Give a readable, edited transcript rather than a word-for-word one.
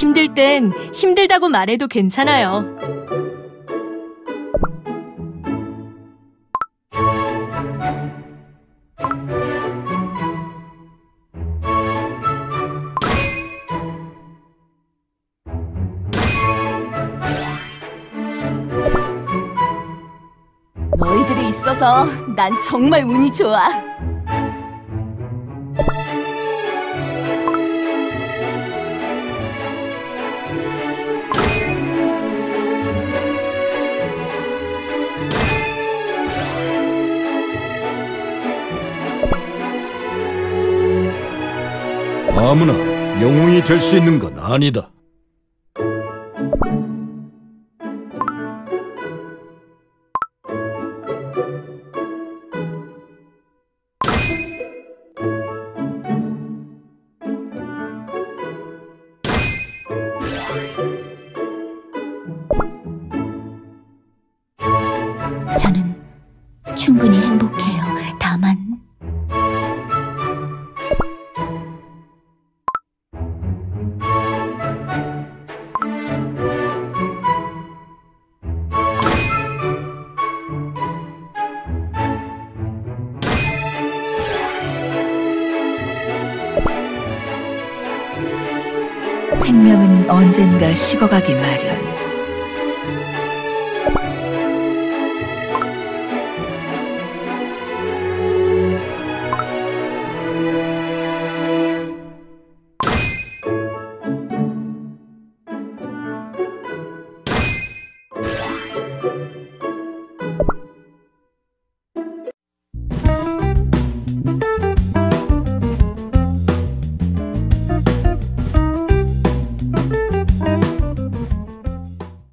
힘들 땐 힘들다고 말해도 괜찮아요. 너희들이 있어서 난 정말 운이 좋아. 아무나 영웅이 될 수 있는 건 아니다. 저는 충분히 행복해요. 다만 생명은 언젠가 식어가기 마련.